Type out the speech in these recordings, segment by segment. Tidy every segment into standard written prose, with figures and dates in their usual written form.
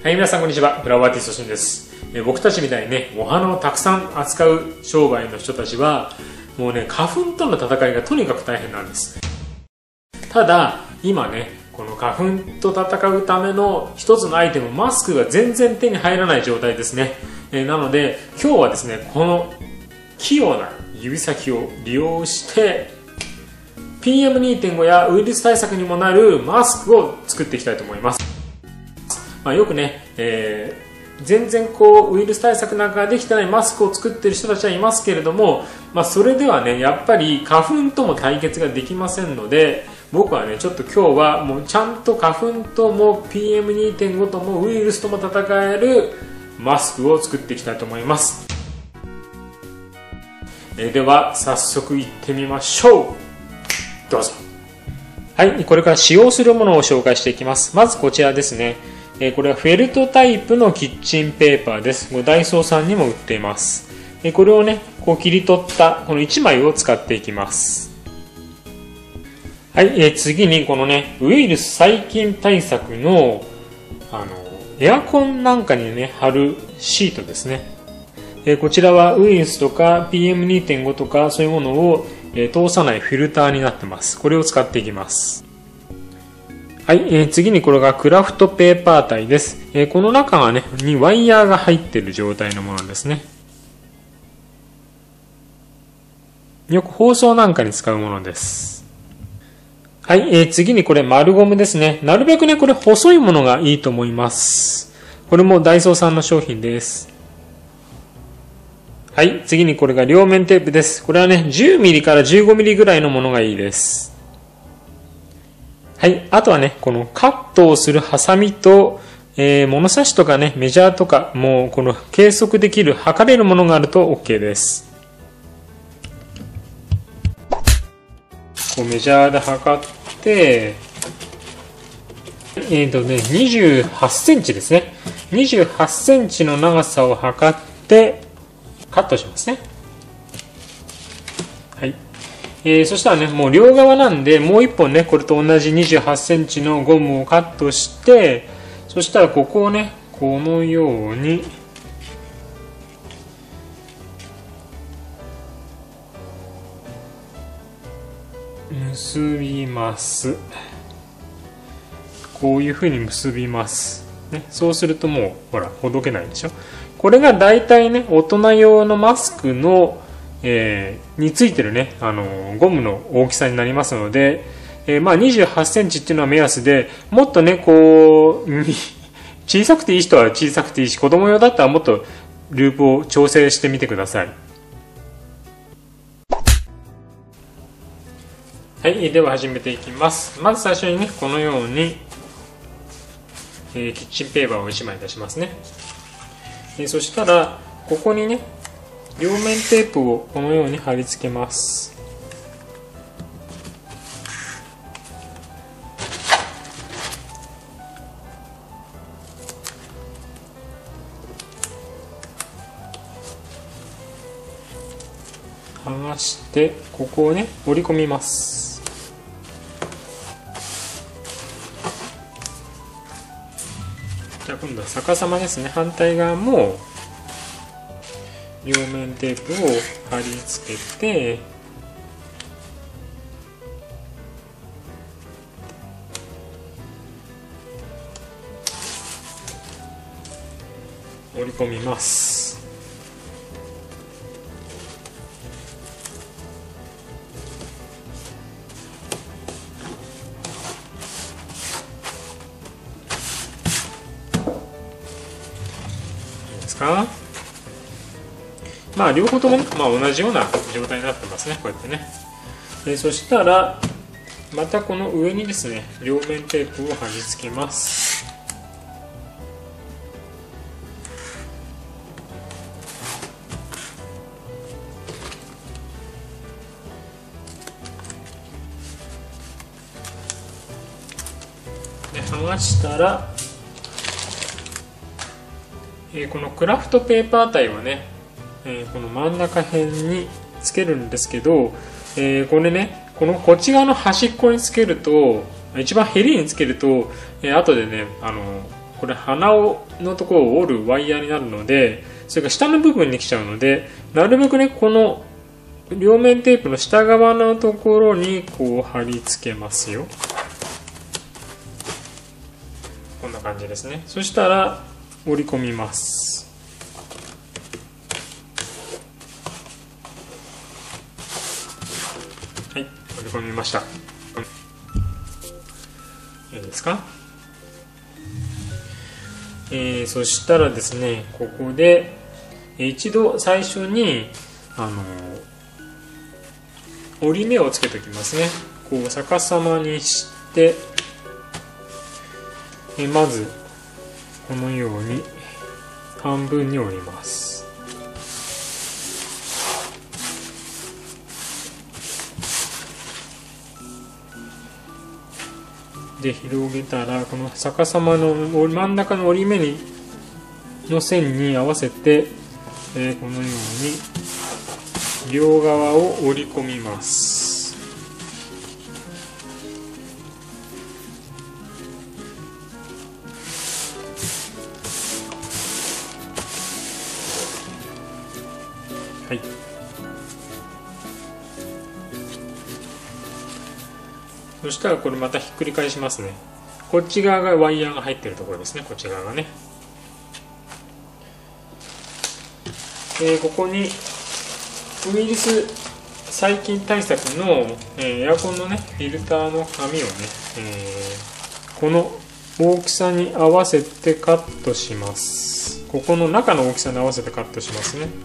はい、皆さんこんにちは。フラワーアーティストしんです。僕たちみたいにね、お花をたくさん扱う商売の人たちは、もうね、花粉との戦いがとにかく大変なんです。ただ、今ね、この花粉と戦うための一つのアイテム、マスクが全然手に入らない状態ですね。なので、今日はですね、この器用な指先を利用して、PM2.5 やウイルス対策にもなるマスクを作っていきたいと思います。よくね、全然ウイルス対策なんかができてないマスクを作っている人たちはいますけれども、それではね、やっぱり花粉とも対決ができませんので、僕はね、ちょっと今日はもうちゃんと花粉とも PM2.5 ともウイルスとも戦えるマスクを作っていきたいと思います。では早速いってみましょう。どうぞ。はい、これから使用するものを紹介していきます。まずこちらですね。これはフェルトタイプのキッチンペーパーです。ダイソーさんにも売っています。これをね、切り取ったこの1枚を使っていきます。はい、次にこのね、ウイルス細菌対策のエアコンなんかにね、貼るシートですね。こちらはウイルスとか PM2.5 とかそういうものを通さないフィルターになってます。これを使っていきます。はい、次にこれがクラフトペーパー体です。この中がね、にワイヤーが入っている状態のものですね。よく包装なんかに使うものです。はい、次にこれ丸ゴムですね。なるべくね、これ細いものがいいと思います。これもダイソーさんの商品です。はい、次にこれが両面テープです。これはね、10ミリから15ミリぐらいのものがいいです。はい、あとはね、このカットをするハサミと、物差しとかね、メジャーとか、もうこの計測できる、測れるものがあると OK です。メジャーで測って、28センチですね。28センチの長さを測って、カットしますね。はい。そしたらね、もう両側なんで、もう一本ね、これと同じ28センチのゴムをカットして、そしたらここをね、このように、結びます。こういう風に結びます。ね、そうするともう、ほら、ほどけないでしょ。これが大体ね、大人用のマスクの、についてるね、ゴムの大きさになりますので、28センチっていうのは目安で、もっとね、小さくていい人は小さくていいし、子供用だったらもっとループを調整してみてください。はい、では始めていきます。まず最初にね、このように、キッチンペーパーを1枚出しますね。そしたら、ここにね、両面テープをこのように貼り付けます。剥がして、ここをね、折り込みます。じゃあ今度は逆さまですね。反対側も両面テープを貼り付けて、折り込みます。いいですか？両方ともね、同じような状態になってますね、こうやってね。そしたら、またこの上にですね、両面テープを貼り付けます。で、剥がしたら、このクラフトペーパー体はね、この真ん中辺につけるんですけど、これね、こっち側の端っこにつけると、一番ヘリにつけると、後でね、 これ鼻のところを折るワイヤーになるので、それから下の部分に来ちゃうので、なるべくねこの両面テープの下側のところにこう貼り付けますよ。こんな感じですね。そしたら折り込みます。はい、折り込みました。いいですか。そしたらですね、ここで一度最初に折り目をつけておきますね。こう逆さまにして、まずこのように半分に折ります。で広げたら、この逆さまの真ん中の折り目の線に合わせて、このように両側を折り込みます。はい。そしたらこれまたひっくり返しますね。こっち側がワイヤーが入っているところですね。こっち側がね。ここにウイルス細菌対策の、エアコンのねフィルターの紙をね、この大きさに合わせてカットします。ここの中の大きさに合わせてカットしますね。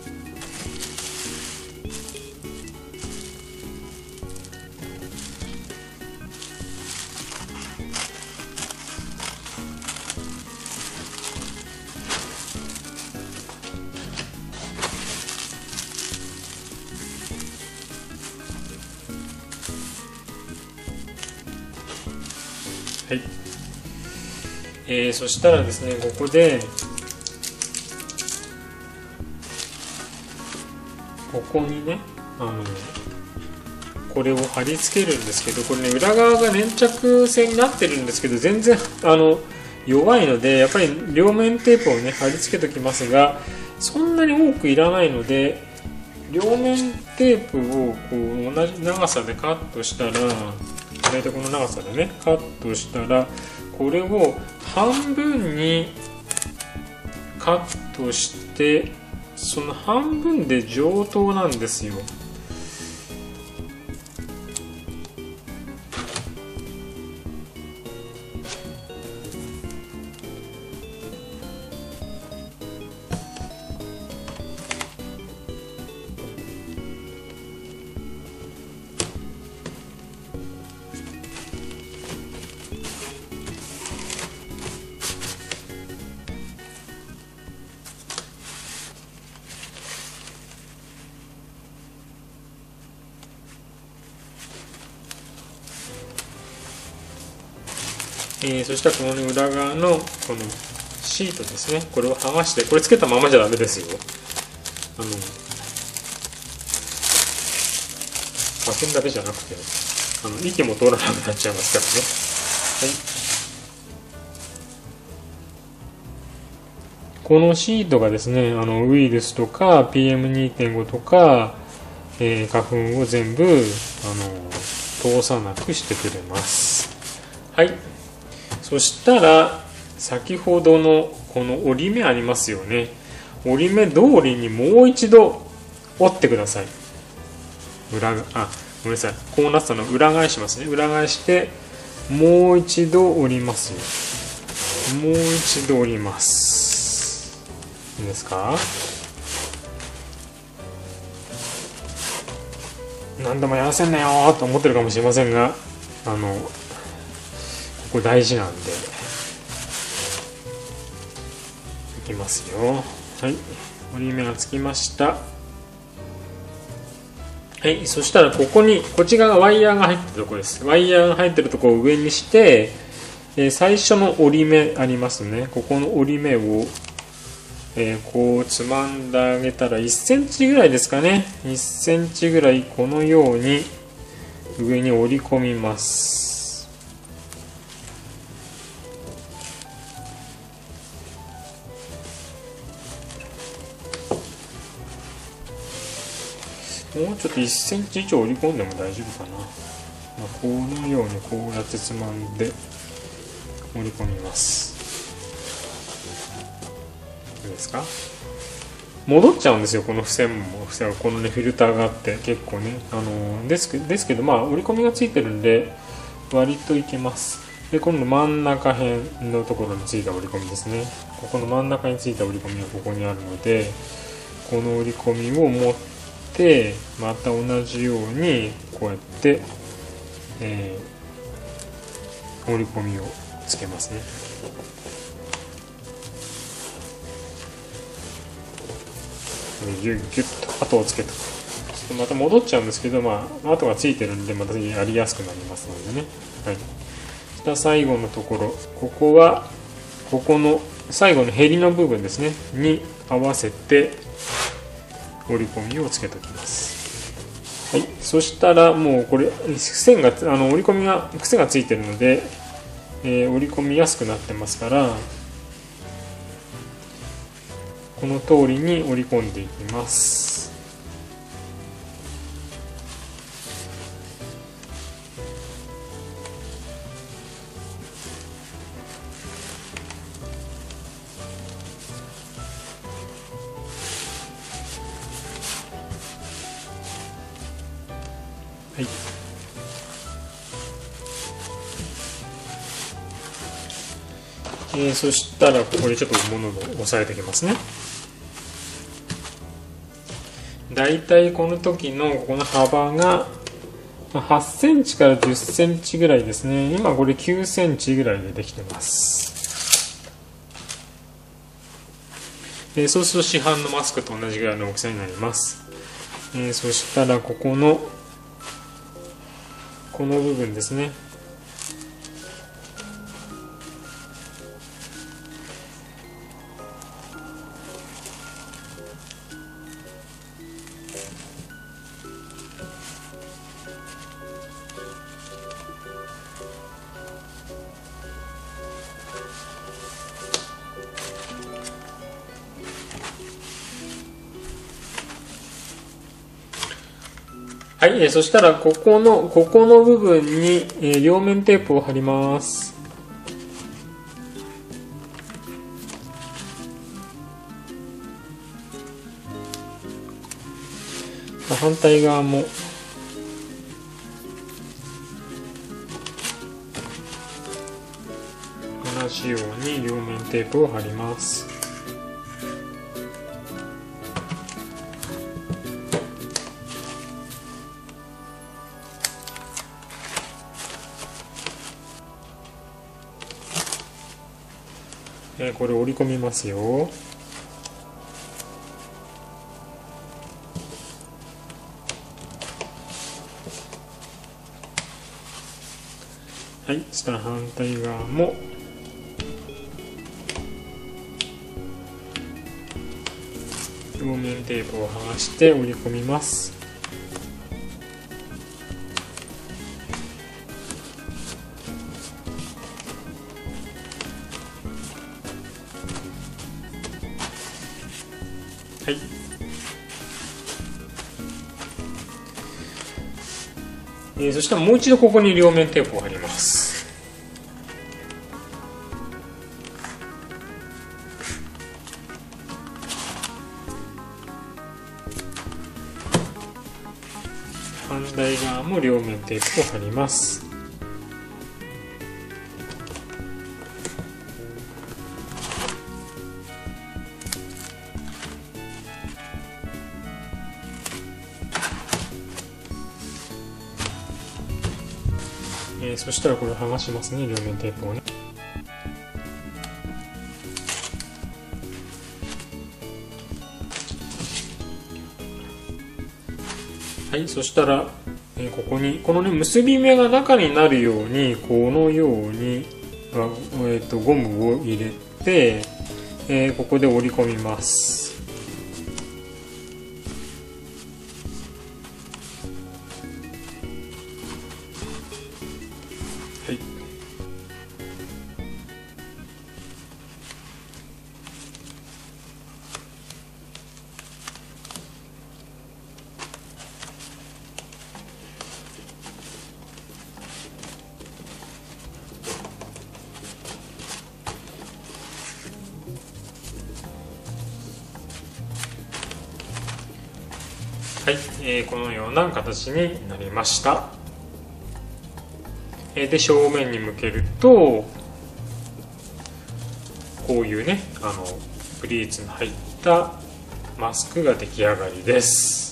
はい。そしたらですね、ここでここにねこれを貼り付けるんですけど、これね裏側が粘着性になってるんですけど、全然弱いので、やっぱり両面テープをね貼り付けておきますが、そんなに多くいらないので、両面テープをこう同じ長さでカットしたら、大体この長さでねカットしたら、これを半分にカットして、その半分で上等なんですよ。そしたらこの、ね、裏側のこのシートですね、これを剥がして、これつけたままじゃダメですよ。破片だけじゃなくて、息も通らなくなっちゃいますからね。はい、このシートがですね、ウイルスとか PM2.5 とか、花粉を全部通さなくしてくれます。はい。そしたら先ほどのこの折り目ありますよね。折り目通りにもう一度折ってください。ごめんなさい。こうなったの裏返しますね。裏返してもう一度折りますよ。もう一度折ります。いいですか？何度もやらせんなよと思ってるかもしれませんが、これ大事なんでいきますよ。はい、折り目がつきました。はい、そしたらこっち側がワイヤーが入ってるところです。ワイヤーが入ってるところを上にして、最初の折り目ありますね。ここの折り目を、こうつまんであげたら1センチぐらいですかね。1センチぐらいこのように上に折り込みます。 もうちょっと1センチ以上折り込んでも大丈夫かな。このようにこうやってつまんで折り込みます。いいですか。戻っちゃうんですよ、この付箋も。このねフィルターがあって結構ね、ですけど、まあ折り込みがついてるんで割といけます。で今度真ん中辺のところについた折り込みですね。ここの真ん中についた折り込みがここにあるので、この折り込みを持ってまた同じようにこうやって、折り込みをつけますね。ギュッギュッと跡をつけとく。また戻っちゃうんですけど、まあ跡がついてるんでまたやりやすくなりますのでね。はい。そしたら最後のところ、ここはここの最後のへりの部分ですねに合わせて折り込みをつけておきます。はい。そしたらもうこれ線が折り込みが癖がついてるので、折り込みやすくなってますから。この通りに折り込んでいきます。はい。そしたらここでちょっと物を押さえておきますね。だいたいこの時のここの幅が8センチから10センチぐらいですね。今これ9センチぐらいでできてます。そうすると市販のマスクと同じぐらいの大きさになります。そしたらこの部分ですね。はい、そしたらここの部分に、両面テープを貼ります。反対側も同じように両面テープを貼ります。これ折り込みますよ。はい、そしたら反対側も両面テープを剥がして折り込みます。はい。そしたらもう一度ここに両面テープを貼ります。反対側も両面テープを貼ります。そしたらこれを剥がしますね、両面テープをね。はい、そしたら、ここにこのね結び目が中になるようにこのようにゴムを入れて、ここで折り込みます。はい。 はい、このような形になりました。で正面に向けるとこういうねプリーツの入ったマスクが出来上がりです。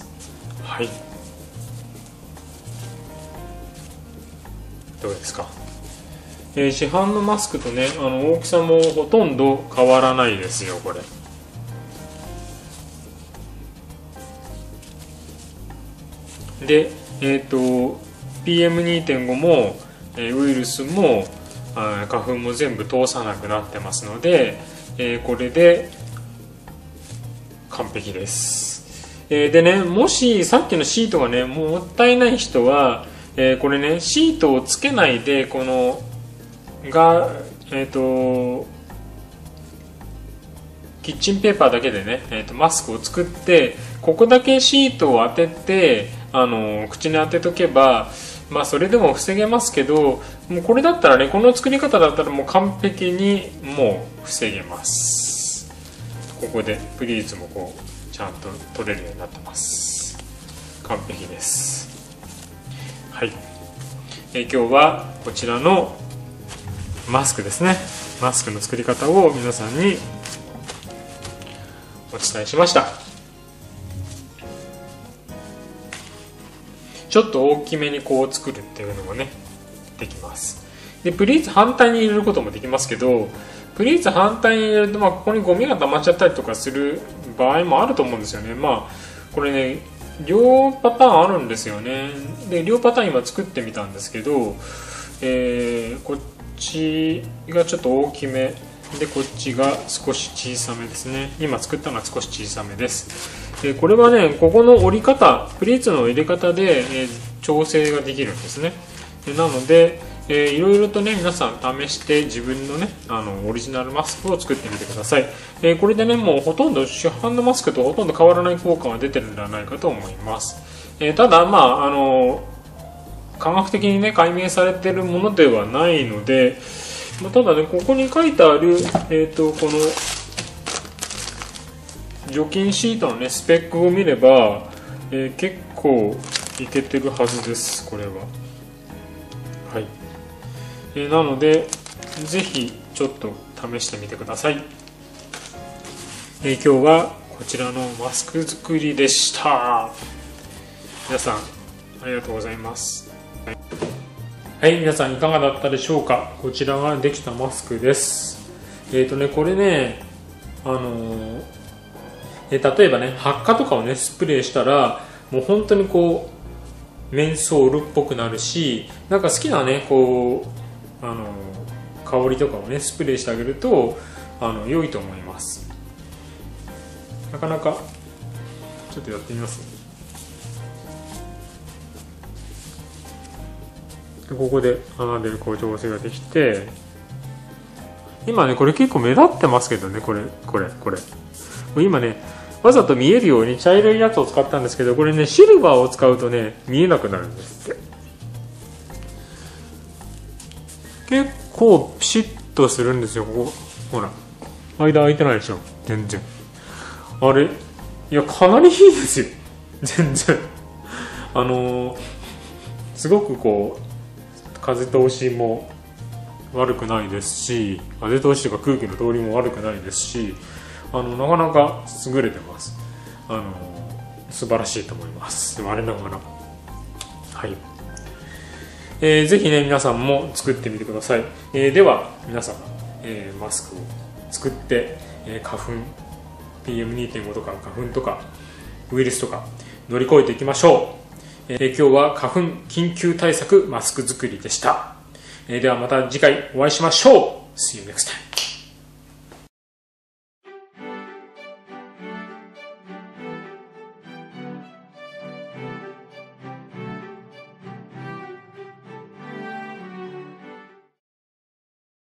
はい、どうですか。市販のマスクとね大きさもほとんど変わらないですよこれ。でPM2.5 もウイルスも花粉も全部通さなくなってますので、これで完璧です。でね、もしさっきのシートがねもったいない人は、これねシートをつけないでこのがキッチンペーパーだけでね、マスクを作ってここだけシートを当てて口に当てとけばまあそれでも防げますけど、もうこれだったらねこの作り方だったらもう完璧にもう防げます。ここでプリーツもこうちゃんと取れるようになってます。完璧です。はい、今日はこちらのマスクですね、マスクの作り方を皆さんにお伝えしました。ちょっと大きめにこう作るっていうのもねできます。でプリーツ反対に入れることもできますけど、プリーツ反対に入れるとここにゴミが溜まっちゃったりとかする場合もあると思うんですよね。これね両パターンあるんですよね。で両パターン今作ってみたんですけど、こっちがちょっと大きめでこっちが少し小さめですね。今作ったのは少し小さめです。これはねここの折り方プリーツの入れ方で、調整ができるんですね。なので、いろいろとね皆さん試して自分のねオリジナルマスクを作ってみてください。これでねもうほとんど市販のマスクとほとんど変わらない効果が出てるんではないかと思います。ただ科学的にね解明されているものではないので、ただねここに書いてある、この除菌シートのねスペックを見れば、結構いけてるはずですこれは。はい、なのでぜひちょっと試してみてください。今日はこちらのマスク作りでした。皆さんありがとうございます。はい、皆さんいかがだったでしょうか。こちらができたマスクです。これね例えばね発火とかをねスプレーしたらもう本当にこうメンソールっぽくなるし、なんか好きなねこう香りとかをねスプレーしてあげると良いと思います。なかなかちょっとやってみます。でここで穴でこう調整ができて、今ねこれ結構目立ってますけどね、これ今ねわざと見えるように茶色いやつを使ったんですけど、これねシルバーを使うとね見えなくなるんですって。結構ピシッとするんですよ。ここほら間空いてないでしょ全然。あれいやかなりいいですよ全然。すごくこう風通しも悪くないですし、風通しとか空気の通りも悪くないですし、なかなか優れてます。素晴らしいと思います。我ながら。はい。ぜひね皆さんも作ってみてください。では皆さん、マスクを作って、花粉 PM2.5 とか花粉とかウイルスとか乗り越えていきましょう。今日は花粉緊急対策マスク作りでした。ではまた次回お会いしましょう。See you next time.